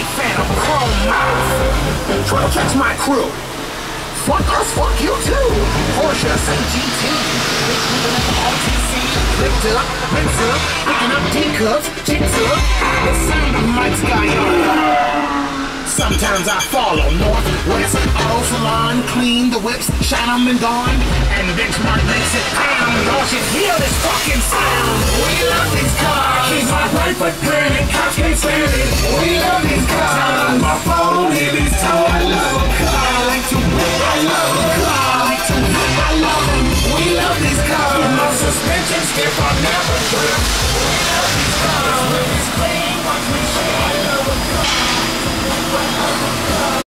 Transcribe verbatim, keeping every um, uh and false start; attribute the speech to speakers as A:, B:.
A: white phantom, chrome mouth. Try to catch my crew. Fuck us, fuck you too. Porsche S A G T. R T C. Licked up, rinsed up, picking up teacups, chicks up. The sound of Mike's got on. Sometimes I follow north, west, auto salon, clean the whips, shine 'em and gone, and benchmark makes it pound. Y'all should hear this fucking sound. We love these cars. Keep my right foot planted, cops can't stand it. We love these cars. Turn on my phone, hear these tones. I love a car. I like to whip, I love a car. I like to whip, I love them. We love these cars. My suspension stiff, I never trip.